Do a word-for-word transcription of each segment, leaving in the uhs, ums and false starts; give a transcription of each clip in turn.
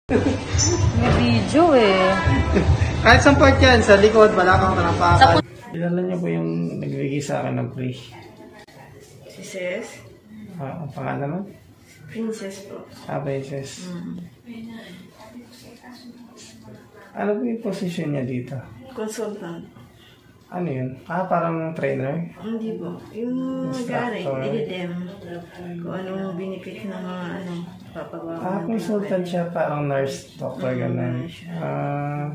May video eh. Kahit saan part yan, sa likod, balakang talampakan. Kilala niyo po yung nagbigay sa akin ng free? Si Sis? Ah, ang pangalan mo? Princess po. Ah, Princess. Mm. Ano po yung position niya dito? Consultant. Ano yun? Ah, parang trainer? Hindi po. Yung nag-aaral, i-dem. Kung anong benefit ng mga ano, papagawa. Ah, consultant siya, parang nurse, doctor, gano'n. Ah,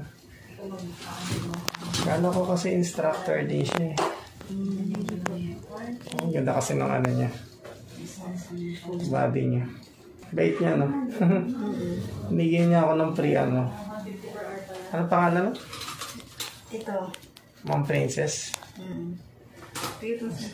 kala ko kasi instructor din siya eh. Ang ganda kasi ng ano niya. Body niya. Bait niya, no? Binigyan niya ako ng free ano. Ano pangalan mo? Ito. Ma'am Princess. Mm. Ito siya.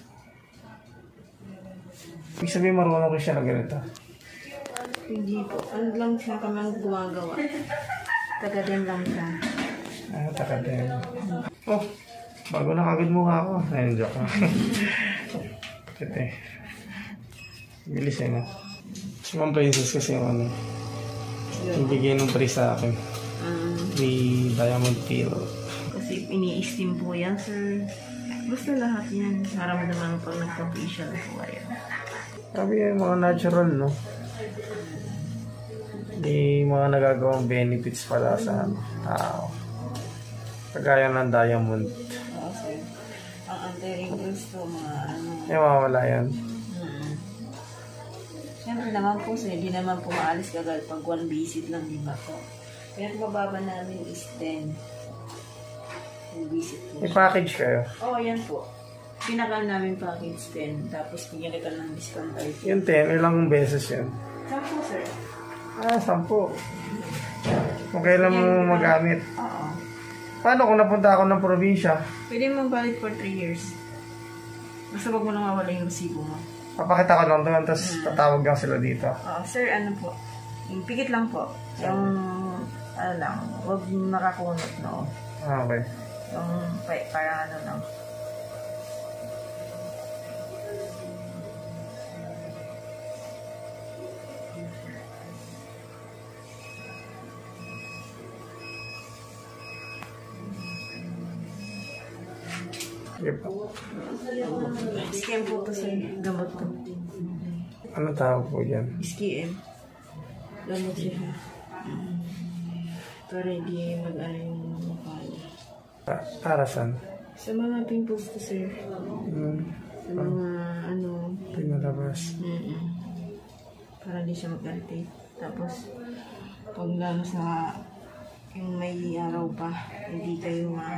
Ibig sabihin marunong ko siya na ganito. Hindi po. Ano lang siya kami ang gumagawa. Taga-dem lang siya. Ah, taka-dem. Oh, bago na kagad mukha ako. Ayun, joke na. Ito eh. Bilis eh, no? Si Ma'am Princess kasi yung ano, yung bigay ng free sa akin. Um, May diamond peel. kasi ini-steam po yan, sir. Basta lahat yan. Para mo naman pag nagpa-facial po kayo. Sabi yung mga natural, no? May mga nagagawang benefits pala sa ano, tao. Kagaya ng diamond. Oo, sir. Ang anti-wrinkles po, mga ano. Yung mawawala yan. Hmm. Siyempre naman po, sir, hindi naman po maalis kagad pag one visit lang, di ba po? Kaya mababa namin is ten. Yung visit po. May package kayo? Oo, oh, yan po. Pinaka namin package ten. Tapos bigyan kita ng discount card. Yung ten, ilang beses yun? Sampo, sir. Ah, sampu. Kung kailan mo magamit. Oo. Paano kung napunta ako ng probinsya? Pwede mong valid for three years. Basta wag mo nang mawala yung resibo mo. Papakita ko lang doon, tapos tatawag lang sila dito. Oo, sir, ano po? Yung pikit lang po. Yung, ano lang, wag nakakunot, no? Ah, okay. Yung, para ano lang. Sige po. Scam po to, sir. Gamot to. Ano tawag po yan? Scam. Gamot siya. Um, para hindi mag-ano yung mukha. Pa para saan? Sa mga pimples to, sir. Hmm. Sa mga, ano, Pinalabas. mm-mm. Para hindi siya mag-irritate. Tapos, pag lalo sa yung may araw pa, hindi kayo ma...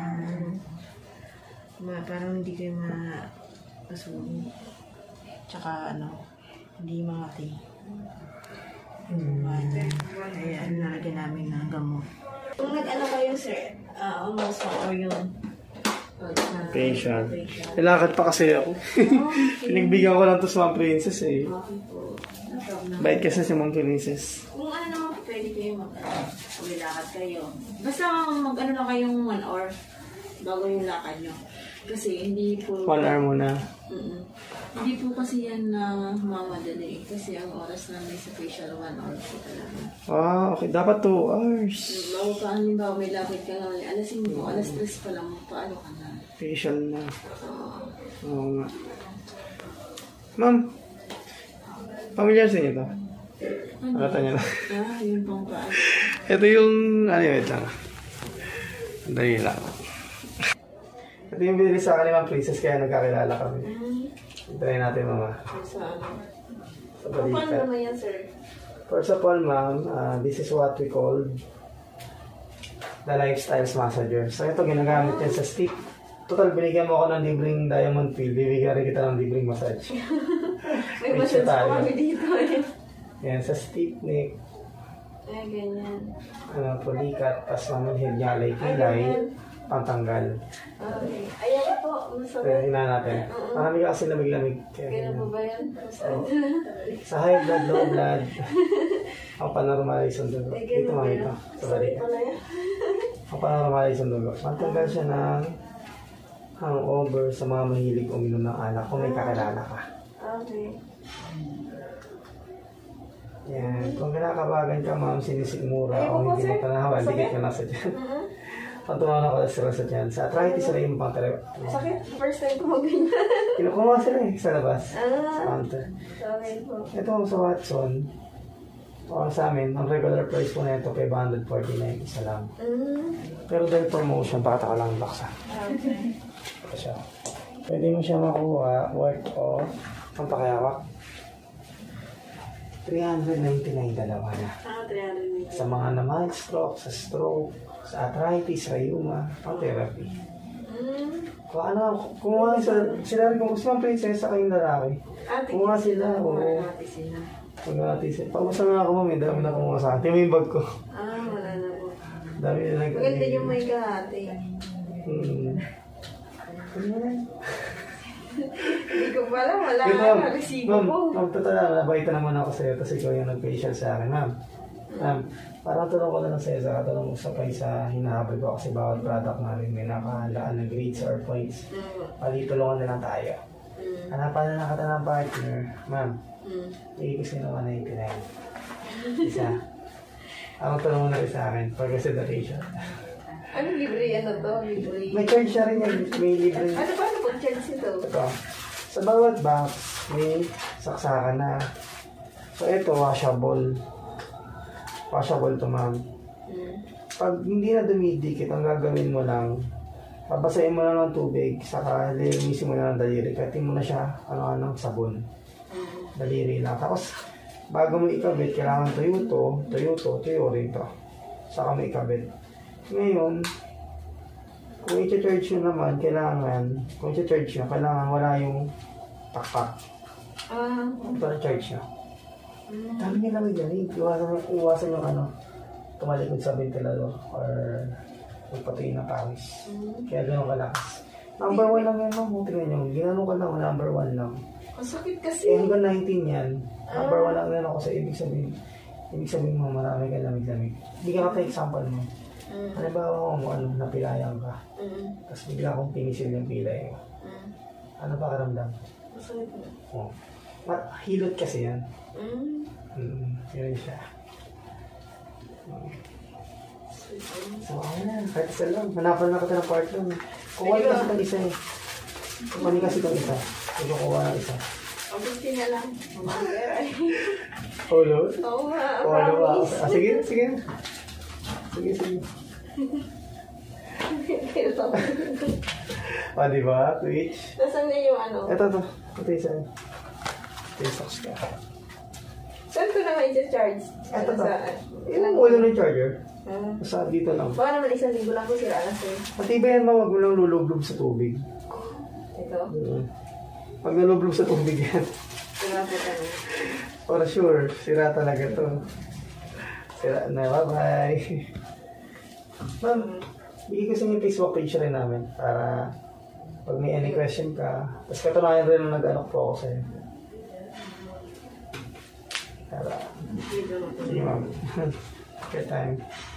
ma parang hindi kayo ma... masunog. Tsaka, ano, hindi mamati. Hmm. Kaya, ano nalagyan namin ng gamot. Kung nag-ano kayo, sir, uh, almost one or yung... Patient. Nilakad pa kasi ako. Pinagbigyan ko lang to sa Ma'am Princess eh. Okay po. Bait kasi si Ma'am Princess. Kung ano naman po, pwede kayo mag-lakad kayo. Basta mag-ano na kayong one hour bago yung lakad nyo. Kasi hindi po... One hour muna. Mm-mm. Hindi po kasi yan na mamadali. Kasi ang oras namin sa facial, one hour po talaga. Ah, okay. Dapat two hours. Bago pa, halimbawa may lakad ka nga, alas cinco, alas tres pa lang, paano ka na? Facial na. Uh, Oo nga. Ma'am, familiar sa inyo to? ano? Alata niyo na. Ah, yun pong paano. Ito yung, ano yun, wait lang. Dali lang. Ito yung binili sa akin ni Ma'am Princess, kaya nagkakilala kami. Try natin, mama. Sa ano? Sa Paano balikat. naman yan, sir? First of all, ma'am, uh, this is what we call the lifestyles massager. So ito, ginagamit yan sa stick. Total, binigyan mo ako ng libreng diamond peel. Bibigyan rin kita ng libreng massage. May massage pa kami dito eh. Yan, sa stick neck. Ay, ganyan. Ano, pulikat. Tapos mamanhid niya, alay kilay. Pantanggal. Okay. Ayan po, Kaya masarap. hina natin. Marami ka kasi lamig-lamig. Kaya Kaya po ganyan. ba yan? Oh. Sa high blood, low blood. Ang panormalize ang dugo. Ay, Dito ganun makita. ba? Sa Sorry balikat. pala yan. Ang panormalize ang dugo. Mantanggal siya ng hangover sa mga mahilig uminom ng alak kung may kakilala ka. Okay. Yan. Kung kinakabagan ka, ma'am, sinisigmura Ay, o opo, hindi sir. mo tanawan, Sakit? dikit ka na sa dyan. Mm-hmm. Ang tumawa ko sila sa dyan. Sa arthritis, sila yung pang tala. Sakit. First time ko mag-ganyan. Kinukuha sila eh, sa labas. Sa Ah, counter. okay po. Ito sa Watson, o sa amin, ang regular price po na ito, five hundred forty-nine, isa lang. Mm. Pero dahil promotion, pakita ko lang baksa. Okay. Ito siya. Pwede mo siya makuha, worth of, ang pakayawak, three hundred ninety-nine dalawa na. Ah, three hundred meters. Sa mga na-mild stroke, sa stroke, sa arthritis, rheuma, pang therapy. Mm. Kung ano, kumuha sila, sila rin kung gusto ng prinsesa kayong lalaki. Ah, Kumuha sila, oo. Marami sila. Pag natin, pag-usa nga ako mami, dami na kumuha sa akin. Tingnan mo yung bag ko. Ah, wala na po. Dami na nag- Maganda yung may kahati. Hmm. Ano yan? Hindi ko pala, wala Wait, ka ma'am. na resibo Ma'am, ko. ma'am, totoo lang, nabaitan naman ako sa'yo, tapos ikaw yung nag-facial sa akin, ma'am. Ma'am, parang tulong ko na lang sa'yo sa katulong sa pay sa hinahabol ko kasi bawat product namin may nakahandaan ng grades or points. Mm. Pali, tulungan na lang tayo. Mm. Hanapan na lang kita ng partner, ma'am. Mm. Hindi ko sino ka ninety-nine. Isa. Ang tulong mo na rin sa akin for consideration. Ano libre? Ano to? Libre? May charge siya rin yan. May libre. Ano ba? Ano po chance ito? Ito. Sa bawat box, may saksakan na. So, ito, washable. Washable to, ma'am. Mm. Pag hindi na dumidikit, ang gagawin mo lang, babasahin mo lang ng tubig, saka lilinisin mo na ng daliri. Katin mo na siya, ano-ano, sabon. Mm. Daliri lang. Tapos, bago mo ikabit, kailangan tuyo to, tuyo to, tuyo rin to. Saka mo ikabit. Ngayon, kung i-charge nyo naman, kailangan, kung i-charge nyo, kailangan wala yung takpak. Ah. Ito na charge nyo. Mm. Dami nyo lang dyan, eh. Iwasan, iwasan yung ano, tumalikod sa ventilador or magpatuloy ng pawis. Mm. Kaya gano'n kalakas. Number one lang yan, no? Tingnan nyo, ginano ka lang, number one lang. Ang sakit kasi. Eh, hanggang nineteen yan, number one lang yan ako sa ibig sabihin. Ibig sabihin mo, marami ka lamig-lamig. Bigyan ka pa example mo. Mm. Ano ba mo, ano, napilayan ka. Mm. Tapos bigla akong pinisil yung pilay mo. Mm. Ano pa karamdam? Ang sakit na. Oh. Ma- hilot kasi yan. Mm. Mm, yun siya. So, ayun na. Kahit isa lang. Hanapan na kita ng part lang. Kuha Sige kasi ba? itong isa eh. Kuha kasi itong isa. Ito kuha ng isa. Abuti na lang. Mamagay. Ulo? Oo nga, Ulo ba? promise. Ah, sige, sige. Sige, sige. Ah, di ba? Twitch. Nasaan na yung ano? Ito, ito. Ito isa. Ito yung socks ka. Saan ko naman i-charge? Ito to. Saan? Yung ulo ng charger. Ah. Basta dito lang. Baka naman isang linggo lang ko sila na sir. Matibay yan, mawag mo lang lulublob sa tubig. Ito. Mm. Pag nalublob sa tubig yan, Sira po kami. for sure, sira talaga to. Sira na, bye-bye. Ma'am, bigay ko sa inyo yung Facebook page rin namin para pag may any question ka, tapos katunayan rin na nag-ano po ako sa'yo. Para, sige ma'am. Good time.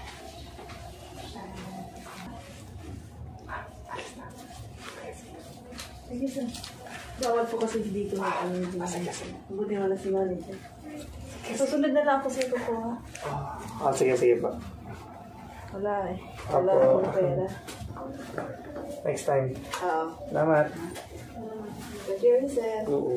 Sige sir. Bawal po kasi dito na ano yung buti wala si manager. Susunod na lang ako sa ito ko ha. Ah, sige, sige pa. Wala eh. Wala Apo. akong pera. Next time. Oo. Salamat. Thank you sir. Oo.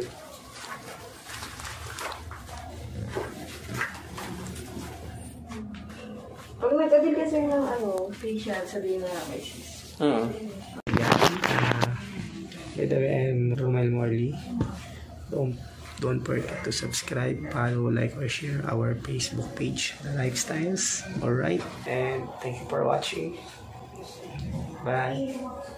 Pag nagkabil ka sir ng ano, facial, sabihin na lang sis. Oo. Yan. Uh, by the way, I'm Romel Morley. Don't, don't forget to subscribe, follow, like, or share our Facebook page, The Lifestyles. Alright? And thank you for watching. Bye.